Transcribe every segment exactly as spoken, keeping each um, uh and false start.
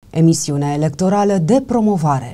emisiune electorală de promovare.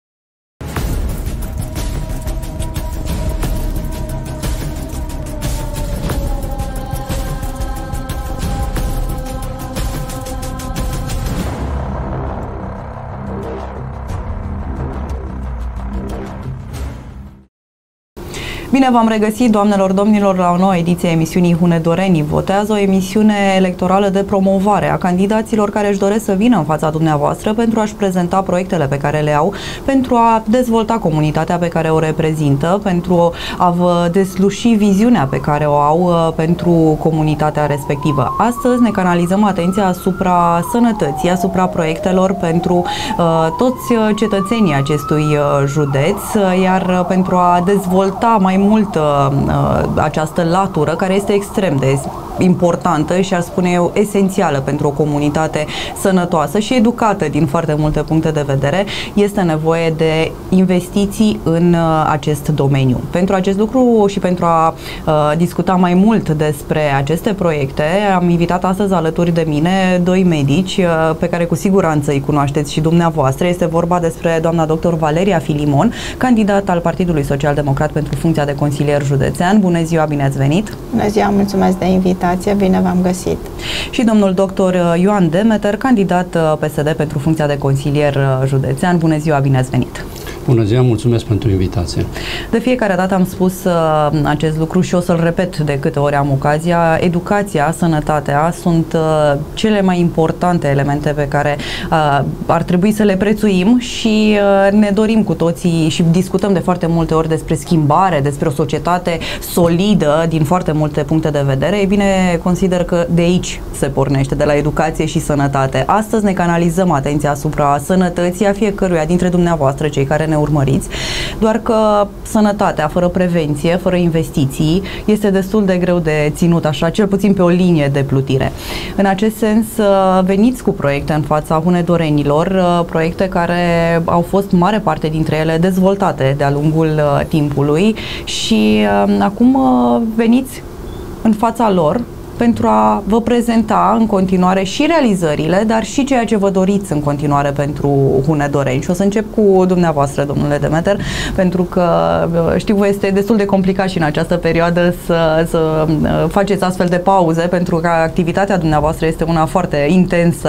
Bine v-am regăsit, doamnelor, domnilor, la o nouă ediție a emisiunii Hunedorenii Votează, o emisiune electorală de promovare a candidaților care își doresc să vină în fața dumneavoastră pentru a-și prezenta proiectele pe care le au, pentru a dezvolta comunitatea pe care o reprezintă, pentru a vă desluși viziunea pe care o au pentru comunitatea respectivă. Astăzi ne canalizăm atenția asupra sănătății, asupra proiectelor pentru uh, toți cetățenii acestui uh, județ, iar pentru a dezvolta mai mult uh, această latură care este extrem de importantă și, ar spune eu, esențială pentru o comunitate sănătoasă și educată din foarte multe puncte de vedere, este nevoie de investiții în uh, acest domeniu. Pentru acest lucru și pentru a uh, discuta mai mult despre aceste proiecte, am invitat astăzi alături de mine doi medici uh, pe care cu siguranță îi cunoașteți și dumneavoastră. Este vorba despre doamna doctor Valeria Filimon, candidat al Partidului Social Democrat pentru funcția de consilier județean. Bună ziua, bine ați venit! Bună ziua, mulțumesc de invitație, bine v-am găsit! Și domnul doctor Ioan Demeter, candidat P S D pentru funcția de consilier județean. Bună ziua, bine ați venit! Bună ziua, mulțumesc pentru invitație. De fiecare dată am spus uh, acest lucru și o să-l repet de câte ori am ocazia. Educația, sănătatea sunt uh, cele mai importante elemente pe care uh, ar trebui să le prețuim și uh, ne dorim cu toții și discutăm de foarte multe ori despre schimbare, despre o societate solidă din foarte multe puncte de vedere. E bine, consider că de aici se pornește, de la educație și sănătate. Astăzi ne canalizăm atenția asupra sănătății a fiecăruia dintre dumneavoastră, cei care ne urmăriți, doar că sănătatea fără prevenție, fără investiții, este destul de greu de ținut așa, cel puțin pe o linie de plutire. În acest sens, veniți cu proiecte în fața hunedorenilor, proiecte care au fost mare parte dintre ele dezvoltate de-a lungul timpului și acum veniți în fața lor pentru a vă prezenta în continuare și realizările, dar și ceea ce vă doriți în continuare pentru Hunedoreni. Și o să încep cu dumneavoastră, domnule Demeter, pentru că știu că este destul de complicat și în această perioadă să, să faceți astfel de pauze, pentru că activitatea dumneavoastră este una foarte intensă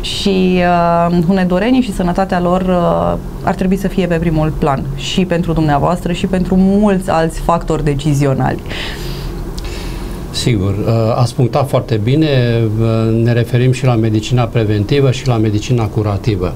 și uh, Hunedorenii și sănătatea lor uh, ar trebui să fie pe primul plan și pentru dumneavoastră și pentru mulți alți factori decizionali. Sigur, ați punctat foarte bine, ne referim și la medicina preventivă și la medicina curativă.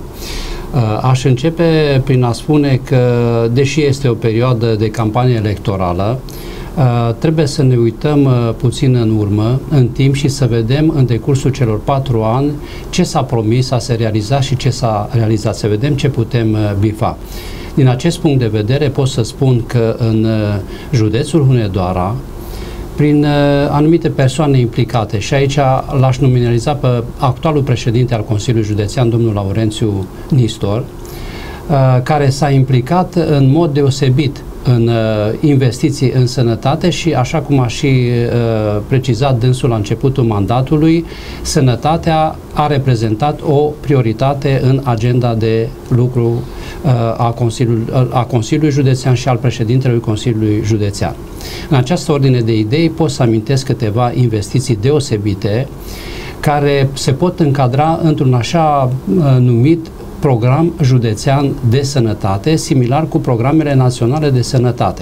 Aș începe prin a spune că, deși este o perioadă de campanie electorală, trebuie să ne uităm puțin în urmă, în timp, și să vedem în decursul celor patru ani ce s-a promis a se realiza și ce s-a realizat, să vedem ce putem bifa. Din acest punct de vedere pot să spun că în județul Hunedoara, prin uh, anumite persoane implicate, și aici l-aș nominaliza pe actualul președinte al Consiliului Județean, domnul Laurențiu Nistor, uh, care s-a implicat în mod deosebit în uh, investiții în sănătate și, așa cum a și uh, precizat dânsul la începutul mandatului, sănătatea a reprezentat o prioritate în agenda de lucru uh, a, Consiliului, uh, a Consiliului Județean și al președintelui Consiliului Județean. În această ordine de idei pot să amintesc câteva investiții deosebite care se pot încadra într-un așa uh, numit program județean de sănătate, similar cu programele naționale de sănătate.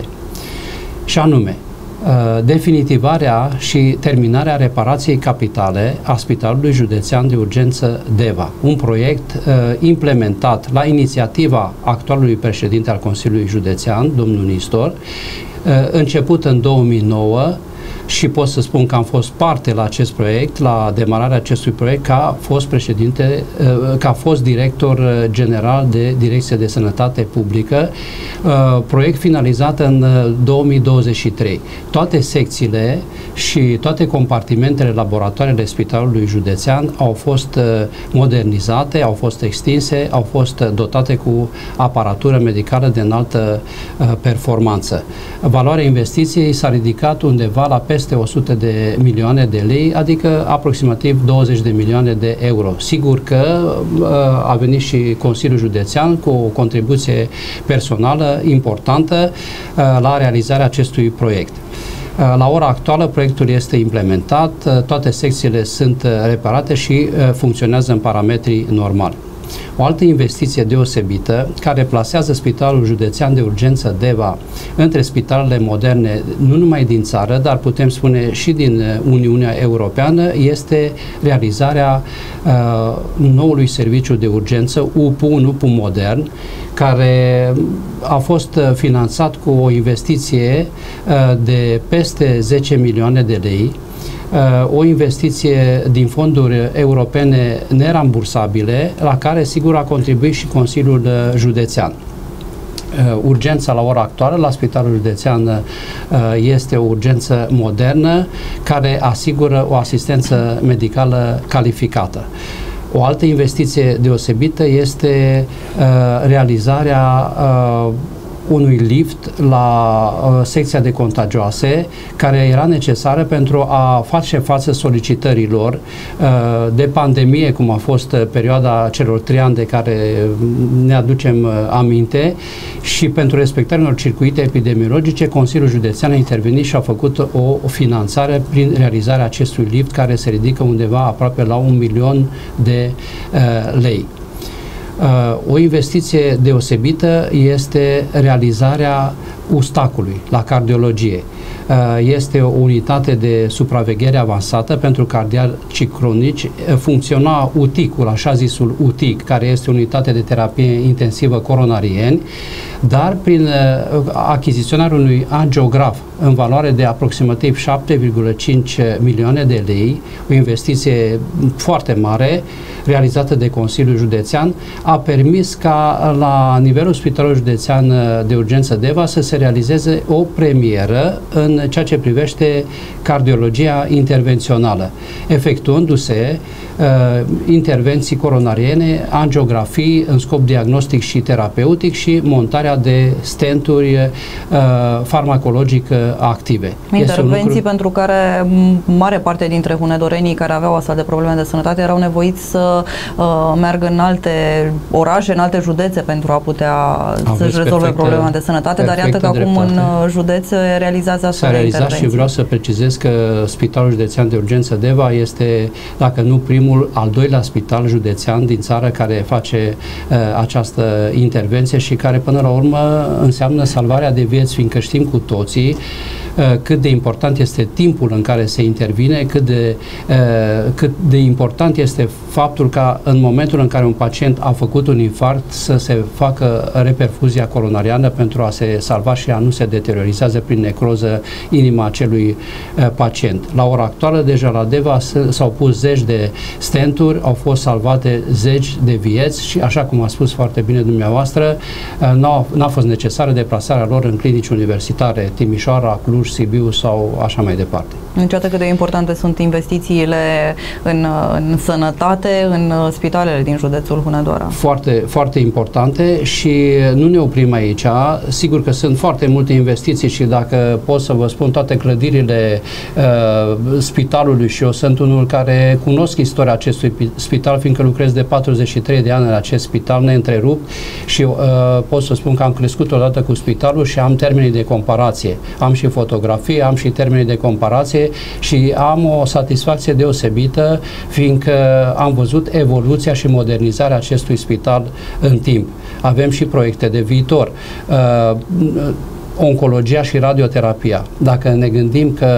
Și anume, definitivarea și terminarea reparației capitale a Spitalului Județean de Urgență Deva, un proiect uh, implementat la inițiativa actualului președinte al Consiliului Județean, domnul Nistor, uh, început în două mii nouă, și pot să spun că am fost parte la acest proiect, la demararea acestui proiect, ca fost președinte, ca fost director general de Direcție de Sănătate Publică, proiect finalizat în două mii douăzeci și trei. Toate secțiile și toate compartimentele, laboratoarele Spitalului Județean au fost modernizate, au fost extinse, au fost dotate cu aparatură medicală de înaltă performanță. Valoarea investiției s-a ridicat undeva la peste o sută de milioane de lei, adică aproximativ douăzeci de milioane de euro. Sigur că a venit și Consiliul Județean cu o contribuție personală importantă la realizarea acestui proiect. La ora actuală, proiectul este implementat, toate secțiile sunt reparate și funcționează în parametrii normali. O altă investiție deosebită care plasează Spitalul Județean de Urgență Deva între spitalele moderne, nu numai din țară, dar putem spune și din Uniunea Europeană, este realizarea uh, noului serviciu de urgență U P U, U P U modern, care a fost finanțat cu o investiție uh, de peste zece milioane de lei, o investiție din fonduri europene nerambursabile, la care sigur a contribuit și Consiliul Județean. Urgența la ora actuală la Spitalul Județean este o urgență modernă care asigură o asistență medicală calificată. O altă investiție deosebită este realizarea unui lift la uh, secția de contagioase, care era necesară pentru a face față solicitărilor uh, de pandemie, cum a fost uh, perioada celor trei ani de care ne aducem uh, aminte, și pentru respectarea unor circuite epidemiologice, Consiliul Județean a intervenit și a făcut o, o finanțare prin realizarea acestui lift, care se ridică undeva aproape la un milion de uh, lei. O investiție deosebită este realizarea Ustacului la cardiologie. Este o unitate de supraveghere avansată pentru cardiaci cronici. Funcționa U T I C-ul, așa zisul U T I C, care este unitate de terapie intensivă coronarieni, dar prin achiziționarea unui angiograf în valoare de aproximativ șapte virgulă cinci milioane de lei, o investiție foarte mare, realizată de Consiliul Județean, a permis ca la nivelul Spitalului Județean de Urgență Deva să se realizeze o premieră în ceea ce privește cardiologia intervențională, efectuându-se uh, intervenții coronariene, angiografii în scop diagnostic și terapeutic și montarea de stenturi uh, farmacologic active. Intervenții lucru... pentru care mare parte dintre hunedorenii care aveau astfel de probleme de sănătate erau nevoiți să uh, meargă în alte orașe, în alte județe pentru a putea să-și rezolve problema de sănătate, dar iată că acum în județ realizează astfel de intervenții. Și vreau să precizez că Spitalul Județean de Urgență Deva este, dacă nu primul, al doilea spital județean din țară care face uh, această intervenție și care până la urmă înseamnă salvarea de vieți, fiindcă știm cu toții cât de important este timpul în care se intervine, cât de, cât de important este faptul ca în momentul în care un pacient a făcut un infarct să se facă reperfuzia coronariană pentru a se salva și a nu se deteriorizează prin necroză inima acelui pacient. La ora actuală, deja la Deva s-au pus zeci de stenturi, au fost salvate zeci de vieți și, așa cum a spus foarte bine dumneavoastră, n-a fost necesară deplasarea lor în clinici universitare, Timișoara, Cluj, Sibiu sau așa mai departe. Niciodată cât de importante sunt investițiile în, în sănătate, în spitalele din județul Hunedoara. Foarte, foarte importante și nu ne oprim aici. Sigur că sunt foarte multe investiții și dacă pot să vă spun toate clădirile uh, spitalului, și eu sunt unul care cunosc istoria acestui spital, fiindcă lucrez de patruzeci și trei de ani în acest spital neîntrerupt și uh, pot să spun că am crescut odată cu spitalul și am termenii de comparație. Am și fotografie, am și termenii de comparație și am o satisfacție deosebită, fiindcă am văzut evoluția și modernizarea acestui spital în timp. Avem și proiecte de viitor. Uh, oncologia și radioterapia. Dacă ne gândim că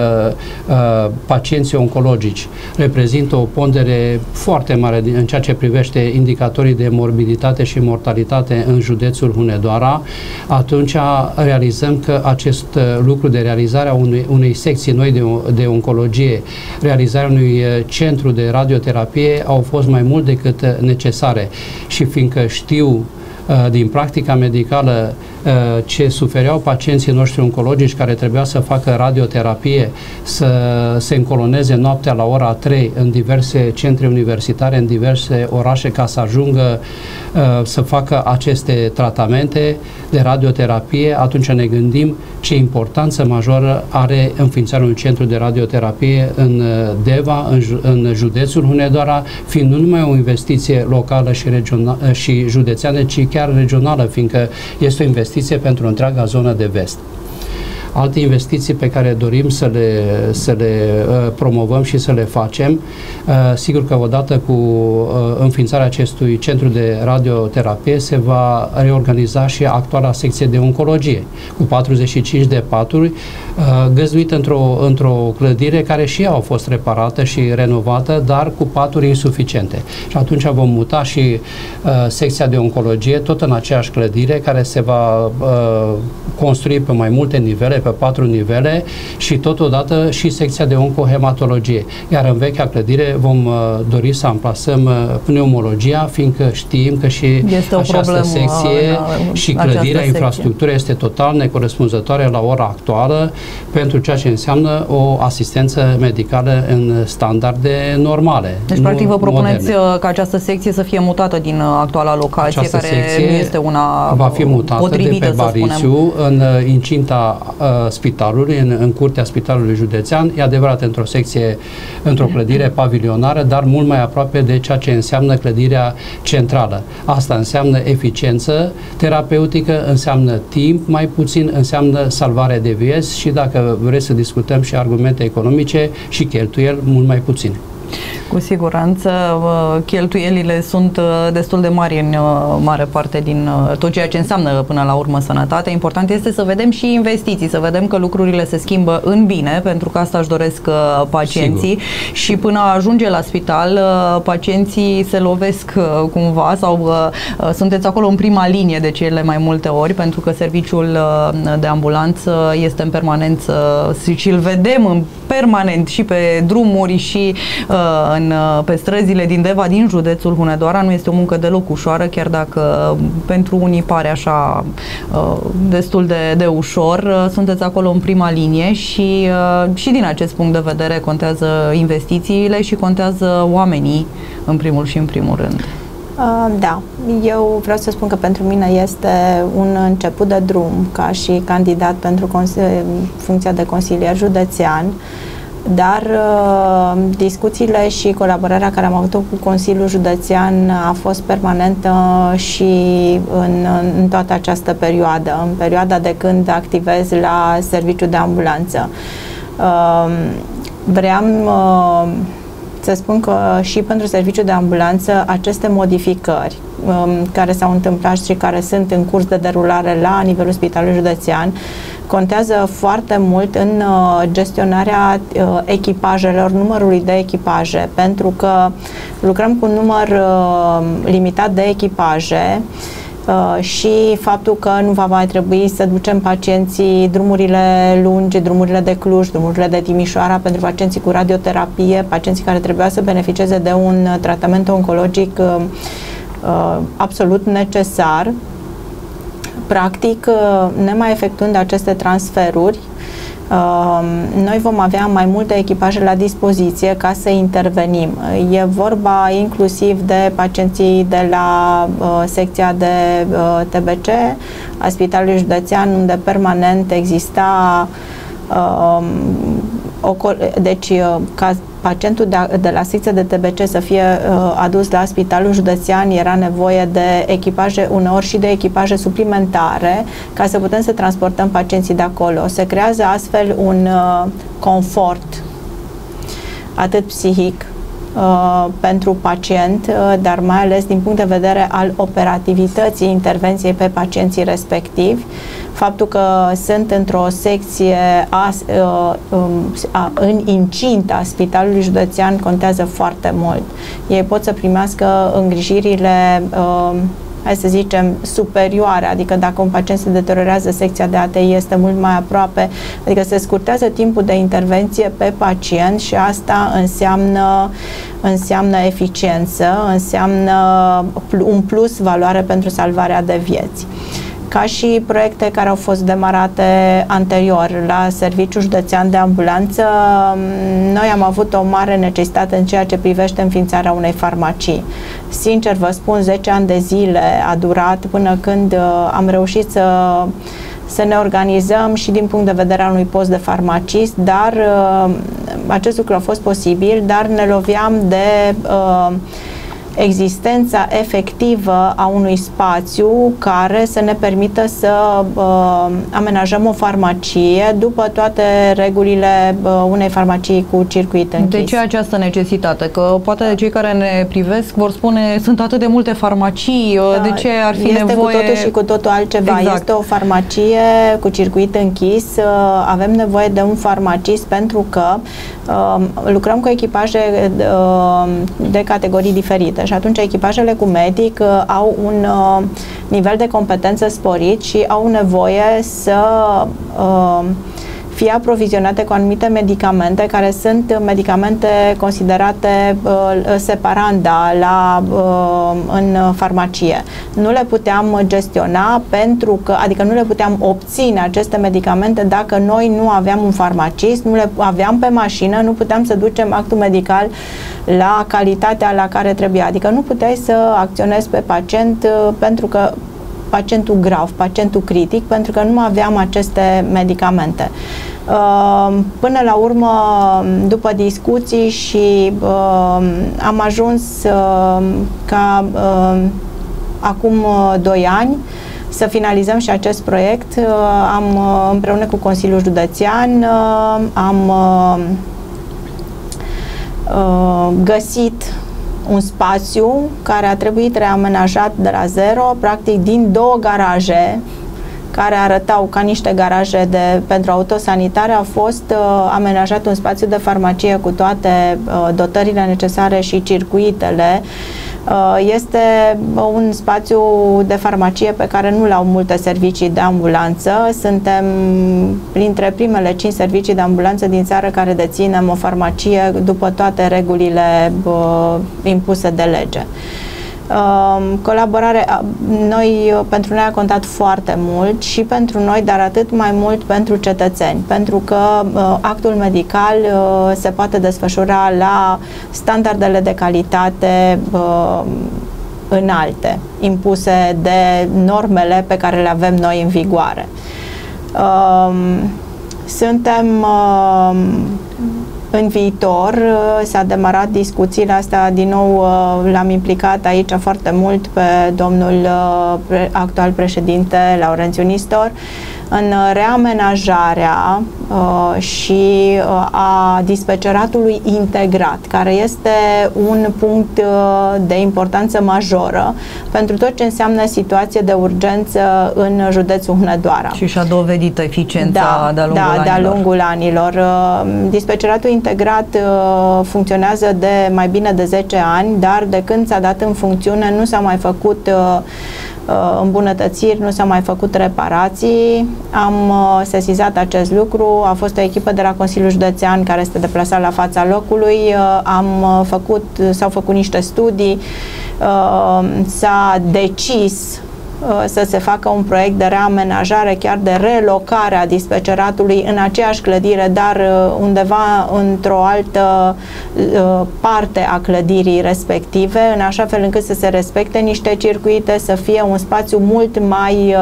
uh, pacienții oncologici reprezintă o pondere foarte mare în ceea ce privește indicatorii de morbiditate și mortalitate în județul Hunedoara, atunci realizăm că acest lucru de realizarea unei, unei secții noi de, de oncologie, realizarea unui centru de radioterapie au fost mai mult decât necesare și fiindcă știu din practica medicală ce sufereau pacienții noștri oncologici care trebuia să facă radioterapie, să se încoloneze noaptea la ora trei în diverse centre universitare, în diverse orașe ca să ajungă să facă aceste tratamente de radioterapie, atunci ne gândim ce importanță majoră are înființarea unui centru de radioterapie în Deva, în, în județul Hunedoara, fiind nu numai o investiție locală și, regională, și județeană, ci chiar regională, fiindcă este o investiție pentru întreaga zonă de vest. Alte investiții pe care dorim să le, să le uh, promovăm și să le facem, uh, sigur că odată cu uh, înființarea acestui centru de radioterapie se va reorganiza și actuala secție de oncologie, cu patruzeci și cinci de paturi, uh, găzduită într-o, într-o clădire care și ea a fost reparată și renovată, dar cu paturi insuficiente. Și atunci vom muta și uh, secția de oncologie tot în aceeași clădire, care se va uh, construi pe mai multe nivele, pe patru nivele, și totodată și secția de oncohematologie. Iar în vechea clădire vom uh, dori să amplasăm uh, pneumologia, fiindcă știm că și este această secție și clădirea, infrastructura este total necorespunzătoare la ora actuală pentru ceea ce înseamnă o asistență medicală în standarde normale. Deci, practic, vă propuneți moderne. Ca această secție să fie mutată din actuala locație, această care nu este una va fi mutată potrivită, de pe Barisiu, în incinta uh, spitalului, în, în curtea spitalului județean, e adevărat într-o secție, într-o clădire pavilionară, dar mult mai aproape de ceea ce înseamnă clădirea centrală. Asta înseamnă eficiență terapeutică, înseamnă timp mai puțin, înseamnă salvare de vieți și, dacă vreți să discutăm și argumente economice, și cheltuieli mult mai puține. Cu siguranță, cheltuielile sunt destul de mari în mare parte din tot ceea ce înseamnă până la urmă sănătate. Important este să vedem și investiții, să vedem că lucrurile se schimbă în bine, pentru că asta își doresc pacienții. Sigur. Și până ajunge la spital, pacienții se lovesc cumva sau sunteți acolo în prima linie de cele mai multe ori, pentru că serviciul de ambulanță este în permanență și îl vedem în permanent și pe drumuri și în, pe străzile din Deva, din județul Hunedoara. Nu este o muncă deloc ușoară, chiar dacă pentru unii pare așa destul de, de ușor. Sunteți acolo în prima linie și, și din acest punct de vedere contează investițiile și contează oamenii în primul și în primul rând. Uh, da, eu vreau să spun că pentru mine este un început de drum ca și candidat pentru funcția de consilier județean, dar uh, discuțiile și colaborarea care am avut-o cu Consiliul Județean a fost permanentă și în, în toată această perioadă, în perioada de când activez la serviciul de ambulanță. Uh, vreau uh, să spun că și pentru serviciul de ambulanță aceste modificări um, care s-au întâmplat și care sunt în curs de derulare la nivelul Spitalului Județean contează foarte mult în uh, gestionarea uh, echipajelor, numărului de echipaje, pentru că lucrăm cu un număr uh, limitat de echipaje. Uh, și faptul că nu va mai trebui să ducem pacienții drumurile lungi, drumurile de Cluj, drumurile de Timișoara pentru pacienții cu radioterapie, pacienții care trebuia să beneficieze de un tratament oncologic uh, uh, absolut necesar. Practic, uh, nemai efectuând aceste transferuri, noi vom avea mai multe echipaje la dispoziție ca să intervenim. E vorba inclusiv de pacienții de la uh, secția de uh, T B C a Spitalului Județean, unde permanent exista uh, o, deci uh, ca pacientul de, de la secția de T B C să fie uh, adus la Spitalul Județean, era nevoie de echipaje, uneori și de echipaje suplimentare, ca să putem să transportăm pacienții de acolo. Se creează astfel un uh, confort, atât psihic, Uh, pentru pacient, uh, dar mai ales din punct de vedere al operativității intervenției pe pacienții respectivi. Faptul că sunt într-o secție a, uh, a, în incinta Spitalului Județean contează foarte mult. Ei pot să primească îngrijirile uh, hai să zicem, superioare, adică dacă un pacient se deteriorează, secția de A T I este mult mai aproape, adică se scurtează timpul de intervenție pe pacient și asta înseamnă, înseamnă eficiență, înseamnă un plus valoare pentru salvarea de vieți. Ca și proiecte care au fost demarate anterior la Serviciul Județean de Ambulanță, noi am avut o mare necesitate în ceea ce privește înființarea unei farmacii. Sincer vă spun, zece ani de zile a durat până când am reușit să, să ne organizăm și din punct de vedere al unui post de farmacist, dar acest lucru a fost posibil, dar ne loveam de uh, existența efectivă a unui spațiu care să ne permită să uh, amenajăm o farmacie după toate regulile uh, unei farmacii cu circuit închis. De ce această necesitate? Că poate cei care ne privesc vor spune sunt atât de multe farmacii, da, de ce ar fi este nevoie... Este cu totul și cu totul altceva. Exact. Este o farmacie cu circuit închis. Uh, avem nevoie de un farmacist pentru că uh, lucrăm cu echipaje uh, de categorii diferite. Și atunci echipajele cu medic uh, au un uh, nivel de competență sporit și au nevoie să uh, fie aprovizionate cu anumite medicamente care sunt medicamente considerate uh, separanda la, uh, în farmacie. Nu le puteam gestiona pentru că, adică nu le puteam obține aceste medicamente dacă noi nu aveam un farmacist, nu le aveam pe mașină, nu puteam să ducem actul medical la calitatea la care trebuia. Adică nu puteai să acționezi pe pacient uh, pentru că pacientul grav, pacientul critic, pentru că nu aveam aceste medicamente. Până la urmă, după discuții și am ajuns ca acum doi ani să finalizăm și acest proiect. Am, împreună cu Consiliul Județean, am găsit un spațiu care a trebuit reamenajat de la zero, practic din două garaje care arătau ca niște garaje de, pentru autosanitare, a fost uh, amenajat un spațiu de farmacie cu toate uh, dotările necesare și circuitele. Uh, este un spațiu de farmacie pe care nu l-au multe servicii de ambulanță. Suntem printre primele cinci servicii de ambulanță din țară care deținem o farmacie după toate regulile uh, impuse de lege. Uh, colaborare, uh, noi, uh, pentru noi a contat foarte mult și pentru noi, dar atât mai mult pentru cetățeni, pentru că uh, actul medical uh, se poate desfășura la standardele de calitate uh, înalte, impuse de normele pe care le avem noi în vigoare. Uh, suntem uh, în viitor, s-a demarat discuțiile astea, din nou l-am implicat aici foarte mult pe domnul actual președinte Laurențiu Nistor în reamenajarea uh, și uh, a dispeceratului integrat, care este un punct uh, de importanță majoră pentru tot ce înseamnă situație de urgență în județul Hunedoara. Și și-a dovedit eficiența da, de-a lungul da, anilor. de-a lungul anilor. Uh, dispeceratul integrat uh, funcționează de mai bine de zece ani, dar de când s-a dat în funcțiune nu s-a mai făcut uh, îmbunătățiri, nu s-au mai făcut reparații. Am sesizat acest lucru, a fost o echipă de la Consiliul Județean care este deplasat la fața locului, am făcut, s-au făcut niște studii, s-a decis să se facă un proiect de reamenajare, chiar de relocare a dispeceratului în aceeași clădire, dar undeva într-o altă parte a clădirii respective, în așa fel încât să se respecte niște circuite, să fie un spațiu mult mai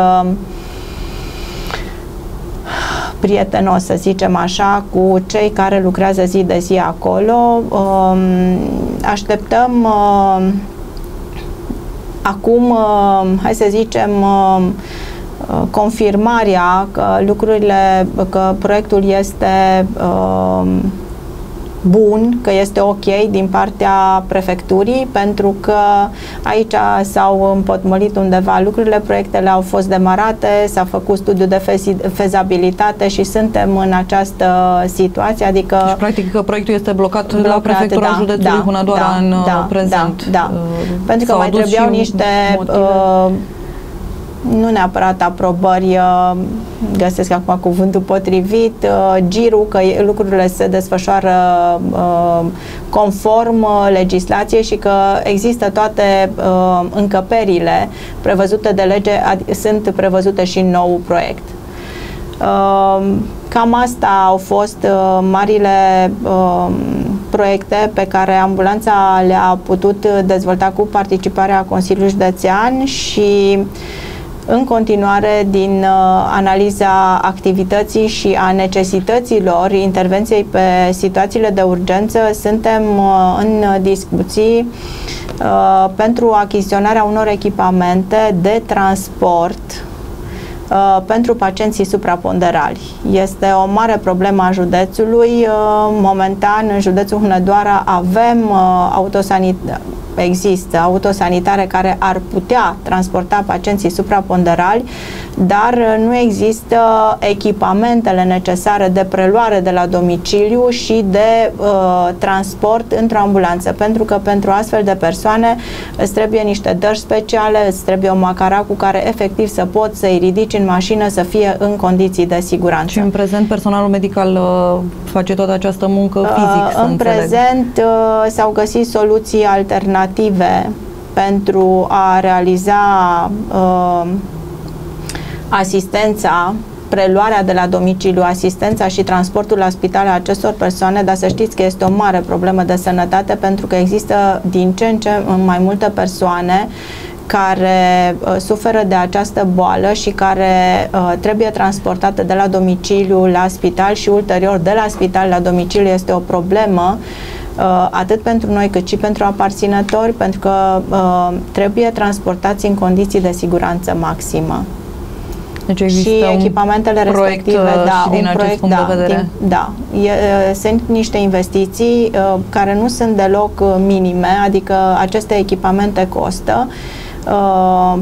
prietenos, să zicem așa, cu cei care lucrează zi de zi acolo. Așteptăm acum, hai să zicem, confirmarea că lucrurile, că proiectul este bun, că este ok din partea prefecturii, pentru că aici s-au împotmolit undeva lucrurile, proiectele au fost demarate, s-a făcut studiu de fezabilitate și suntem în această situație, adică... Deci, practic, proiectul este blocat, blocat la prefectura da, județului da, Hunedoara da, în da, prezent. Da, da. Pentru că mai trebuiau niște... Uh, nu neapărat aprobări, găsesc acum cuvântul potrivit, girul, că lucrurile se desfășoară conform legislației și că există toate încăperile prevăzute de lege, sunt prevăzute și în nou proiect. Cam asta au fost marile proiecte pe care ambulanța le-a putut dezvolta cu participarea Consiliului Județean și în continuare, din uh, analiza activității și a necesităților intervenției pe situațiile de urgență, suntem uh, în discuții uh, pentru achiziționarea unor echipamente de transport uh, pentru pacienții supraponderali. Este o mare problemă a județului. Uh, momentan, în județul Hunedoara avem uh, autosanitate. Există autosanitare care ar putea transporta pacienții supraponderali, dar nu există echipamentele necesare de preluare de la domiciliu și de uh, transport într-o ambulanță, pentru că pentru astfel de persoane îți trebuie niște dărși speciale, îți trebuie o macara cu care efectiv să poți să-i ridici în mașină, să fie în condiții de siguranță. Și în prezent personalul medical uh, face toată această muncă fizic, uh, În prezent uh, s-au găsit soluții alternative pentru a realiza uh, asistența, preluarea de la domiciliu, asistența și transportul la spital a acestor persoane, dar să știți că este o mare problemă de sănătate, pentru că există din ce în ce mai multe persoane care uh, suferă de această boală și care uh, trebuie transportate de la domiciliu la spital și ulterior de la spital la domiciliu. Este o problemă Uh, atât pentru noi cât și pentru aparținători, pentru că uh, trebuie transportați în condiții de siguranță maximă. Deci există și echipamentele respective, da, din un acest proiect, punct da, de vedere. Din, da, e, sunt niște investiții uh, care nu sunt deloc uh, minime, adică aceste echipamente costă uh,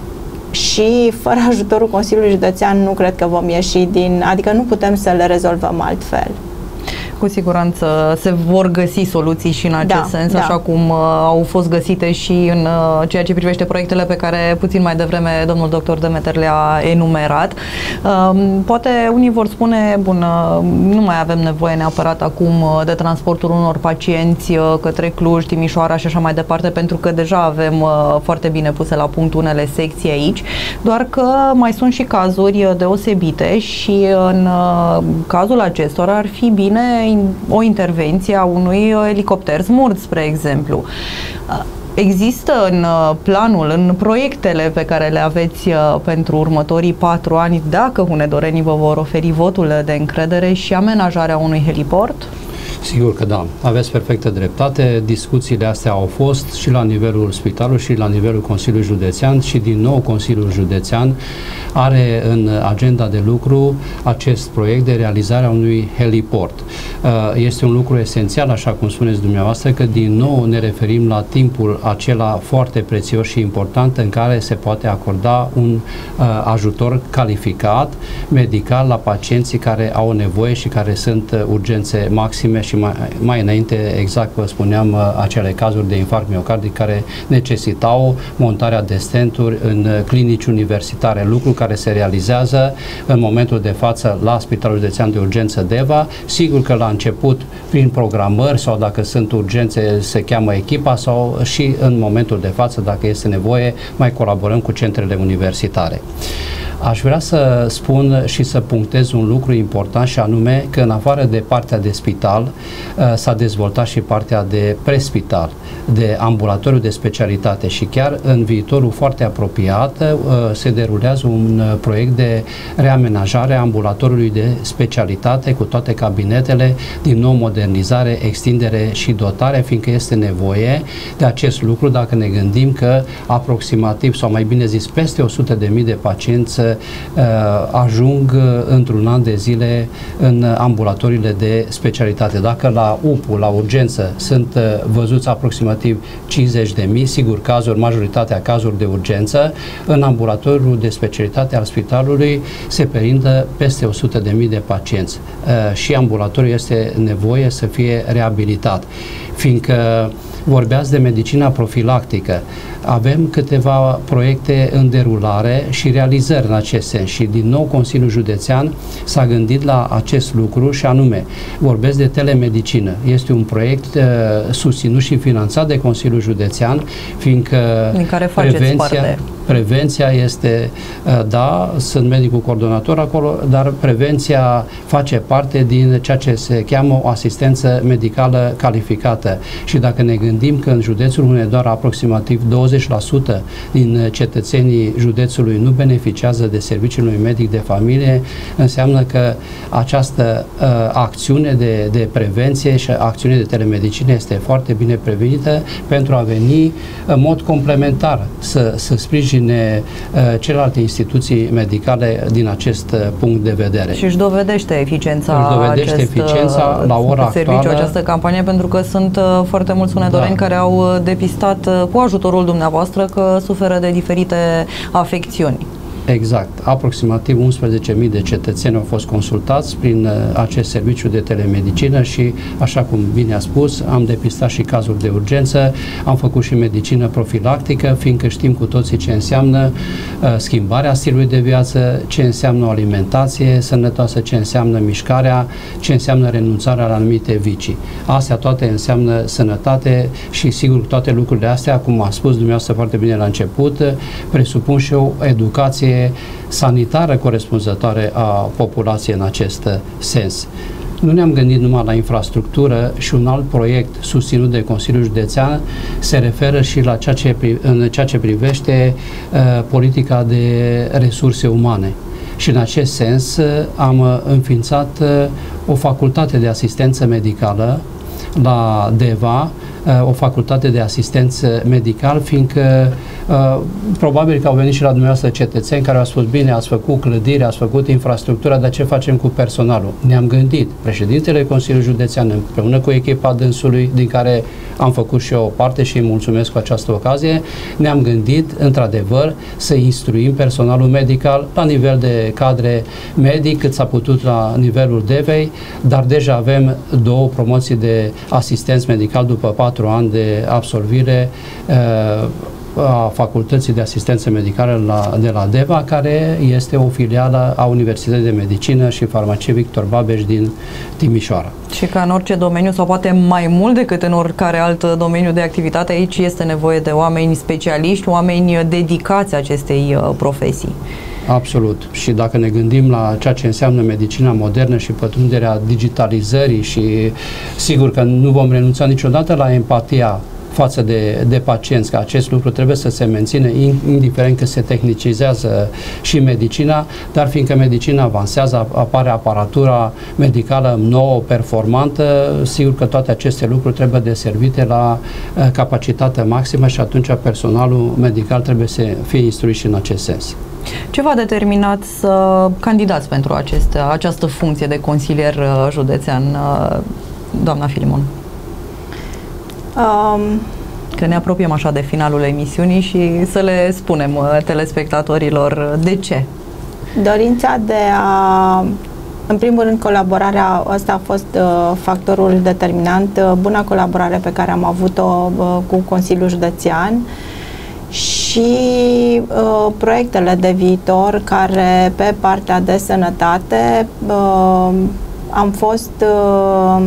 și fără ajutorul Consiliului Județean nu cred că vom ieși din, adică nu putem să le rezolvăm altfel. Cu siguranță se vor găsi soluții și în acest da, sens, da. așa cum uh, au fost găsite și în uh, ceea ce privește proiectele pe care puțin mai devreme domnul doctor Demeter le-a enumerat. Uh, poate unii vor spune, bun, uh, nu mai avem nevoie neapărat acum uh, de transportul unor pacienți uh, către Cluj, Timișoara și așa mai departe, pentru că deja avem uh, foarte bine puse la punct unele secții aici, doar că mai sunt și cazuri deosebite și în uh, cazul acestora ar fi bine o intervenție a unui elicopter Smurd, spre exemplu. Există în planul, în proiectele pe care le aveți pentru următorii patru ani, dacă hunedorenii vă vor oferi votul de încredere, și amenajarea unui heliport? Sigur că da, aveți perfectă dreptate. Discuțiile astea au fost și la nivelul spitalului și la nivelul Consiliului Județean și din nou Consiliul Județean are în agenda de lucru acest proiect de realizare a unui heliport. Este un lucru esențial, așa cum spuneți dumneavoastră, că din nou ne referim la timpul acela foarte prețios și important în care se poate acorda un ajutor calificat medical la pacienții care au nevoie și care sunt urgențe maxime și mai, mai înainte, exact vă spuneam, acele cazuri de infarct miocardic care necesitau montarea de stenturi în clinici universitare, lucru care se realizează în momentul de față la Spitalul Județean de Urgență Deva. Sigur că la început prin programări sau dacă sunt urgențe se cheamă echipa sau și în momentul de față, dacă este nevoie, mai colaborăm cu centrele universitare. Aș vrea să spun și să punctez un lucru important și anume că în afară de partea de spital s-a dezvoltat și partea de prespital, de ambulatoriu de specialitate și chiar în viitorul foarte apropiat se derulează un proiect de reamenajare a ambulatoriului de specialitate cu toate cabinetele, din nou modernizare, extindere și dotare, fiindcă este nevoie de acest lucru dacă ne gândim că aproximativ, sau mai bine zis, peste o sută de mii de pacienți uh, ajung într-un an de zile în ambulatoriile de specialitate. Dacă la U P U, la urgență, sunt uh, văzuți aproximativ cincizeci de mii, sigur cazuri, majoritatea cazuri de urgență, în ambulatorul de specialitate al spitalului se perindă peste o sută de mii de pacienți uh, și ambulatorul este nevoie să fie reabilitat, fiindcă vorbeați de medicina profilactică. Avem câteva proiecte în derulare și realizări în acest sens și din nou Consiliul Județean s-a gândit la acest lucru și anume, vorbesc de telemedicină. Este un proiect uh, susținut și finanțat de Consiliul Județean, fiindcă din care faceți prevenția, parte. prevenția este, uh, da, sunt medicul coordonator acolo, dar prevenția face parte din ceea ce se cheamă o asistență medicală calificată și dacă ne gândim că în județul Hunedoara aproximativ douăzeci la sută din cetățenii județului nu beneficiază de serviciul unui medic de familie, înseamnă că această uh, acțiune de, de prevenție și acțiune de telemedicină este foarte bine prevenită pentru a veni în mod complementar să, să sprijine uh, celelalte instituții medicale din acest uh, punct de vedere. Și își dovedește eficiența, își dovedește acest, eficiența la ora serviciu, actuală. Această campanie, pentru că sunt uh, foarte mulți hunedoreni da. care au depistat uh, cu ajutorul dumneavoastră că suferă de diferite afecțiuni. Exact. Aproximativ unsprezece mii de cetățeni au fost consultați prin uh, acest serviciu de telemedicină și, așa cum bine a spus, am depistat și cazuri de urgență, am făcut și medicină profilactică, fiindcă știm cu toții ce înseamnă uh, schimbarea stilului de viață, ce înseamnă o alimentație sănătoasă, ce înseamnă mișcarea, ce înseamnă renunțarea la anumite vicii. Astea toate înseamnă sănătate și, sigur, toate lucrurile astea, cum a spus dumneavoastră foarte bine la început, presupun și o educație sanitară corespunzătoare a populației în acest sens. Nu ne-am gândit numai la infrastructură și un alt proiect susținut de Consiliul Județean se referă și la ceea ce, în ceea ce privește uh, politica de resurse umane. Și în acest sens uh, am înființat uh, o facultate de asistență medicală la DEVA, o facultate de asistență medical, fiindcă uh, probabil că au venit și la dumneavoastră cetățeni care au spus, bine, ați făcut clădire, ați făcut infrastructura, dar ce facem cu personalul? Ne-am gândit, președintele Consiliului Județean împreună cu echipa dânsului, din care am făcut și eu o parte și îi mulțumesc cu această ocazie, ne-am gândit, într-adevăr, să instruim personalul medical la nivel de cadre medic, cât s-a putut la nivelul DEVEI, dar deja avem două promoții de asistenți medical după patru ani de absolvire uh, a Facultății de Asistență Medicală la, de la DEVA, care este o filială a Universității de Medicină și Farmacie Victor Babeș din Timișoara. Și ca în orice domeniu, sau poate mai mult decât în oricare alt domeniu de activitate, aici este nevoie de oameni specialiști, oameni dedicați acestei uh, profesii. Absolut. Și dacă ne gândim la ceea ce înseamnă medicina modernă și pătrunderea digitalizării și sigur că nu vom renunța niciodată la empatia față de, de pacienți, că acest lucru trebuie să se mențină indiferent că se tehnicizează și medicina, dar fiindcă medicina avansează, apare aparatura medicală nouă, performantă, sigur că toate aceste lucruri trebuie deservite la uh, capacitate maximă și atunci personalul medical trebuie să fie instruit și în acest sens. Ce v-a determinat să candidați pentru aceste, această funcție de consilier județean, doamna Filimon? Um, Că ne apropiem așa de finalul emisiunii și să le spunem telespectatorilor de ce. Dorința de a, în primul rând, colaborarea, ăsta a fost uh, factorul determinant, uh, buna colaborare pe care am avut-o uh, cu Consiliul Județean și uh, proiectele de viitor care pe partea de sănătate uh, am fost uh,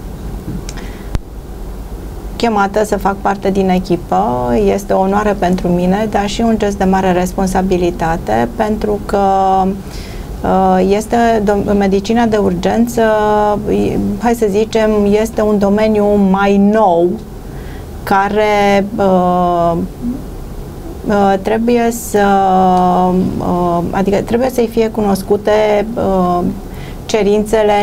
chemată să fac parte din echipă. Este o onoare pentru mine, dar și un gest de mare responsabilitate, pentru că este medicina de urgență, hai să zicem, este un domeniu mai nou care uh, uh, trebuie să uh, adică trebuie să-i fie cunoscute uh, cerințele,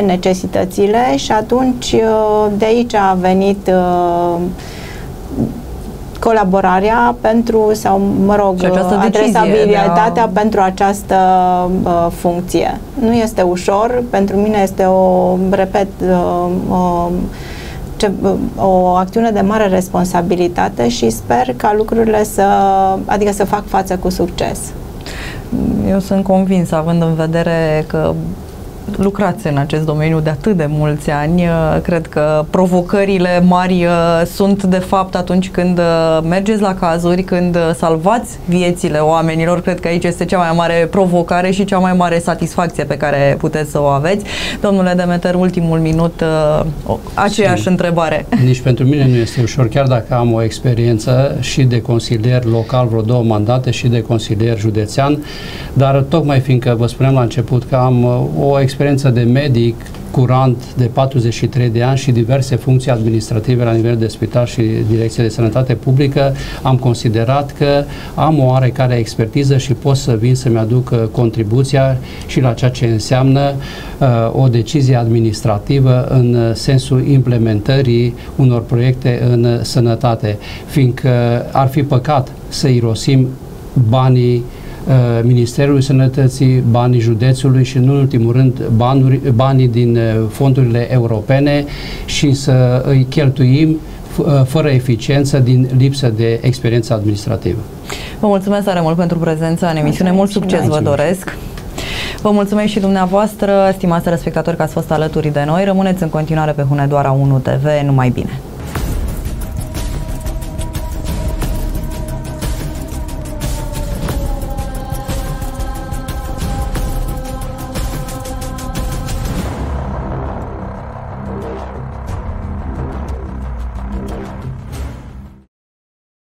necesitățile și atunci de aici a venit colaborarea pentru, sau mă rog, adresabilitatea de a... pentru această uh, funcție. Nu este ușor, pentru mine este o, repet, uh, uh, ce, uh, o acțiune de mare responsabilitate și sper ca lucrurile să, adică să fac față cu succes. Eu sunt convins, având în vedere că lucrați în acest domeniu de atât de mulți ani, cred că provocările mari sunt de fapt atunci când mergeți la cazuri, când salvați viețile oamenilor. Cred că aici este cea mai mare provocare și cea mai mare satisfacție pe care puteți să o aveți. Domnule Demeter, ultimul minut, aceeași Sim. întrebare. Nici pentru mine nu este ușor, chiar dacă am o experiență și de consilier local, vreo două mandate, și de consilier județean, dar tocmai fiindcă vă spuneam la început că am o experiență de medic curant de patruzeci și trei de ani și diverse funcții administrative la nivel de spital și direcție de sănătate publică, am considerat că am o oarecare expertiză și pot să vin să-mi aduc contribuția și la ceea ce înseamnă uh, o decizie administrativă în sensul implementării unor proiecte în sănătate, fiindcă ar fi păcat să irosim banii Ministerului Sănătății, banii județului și, în ultimul rând, banuri, banii din fondurile europene și să îi cheltuim fără eficiență din lipsă de experiență administrativă. Vă mulțumesc tare mult pentru prezența în emisiune. Mult succes vă doresc! Vă mulțumesc și dumneavoastră, stimați telespectatori, că ați fost alături de noi. Rămâneți în continuare pe Hunedoara unu T V. Numai bine!